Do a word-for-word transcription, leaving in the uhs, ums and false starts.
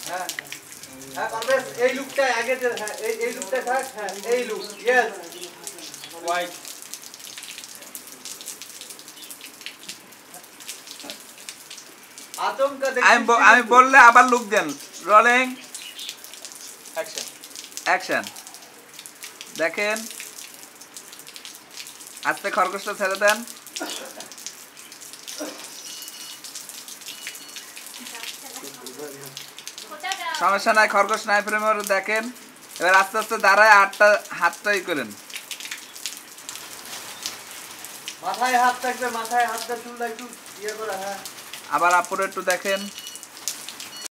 হ্যাঁ হ্যাঁ পারভেজ এই লুকটা আগে যে হ্যাঁ এই এই লুকটা থাক হ্যাঁ এই লুক ইয়েস হোয়াইট আচমকা দেখি আমি আমি বললে আবার লুক দেন রোলিং অ্যাকশন অ্যাকশন দেখেন আস্তে খরগোশটা ছেড়ে দেন সমস্যা নাই খরগোশ নাই ফ্রেমের দেখেন এবার আস্তে আস্তে দাঁড়ায় আটটা হাতটাই করেন মাথায় হাত থাকবে মাথায় হাতটা চুলটা একটু ইয়ে করে হ্যাঁ আবার আপুরে একটু দেখেন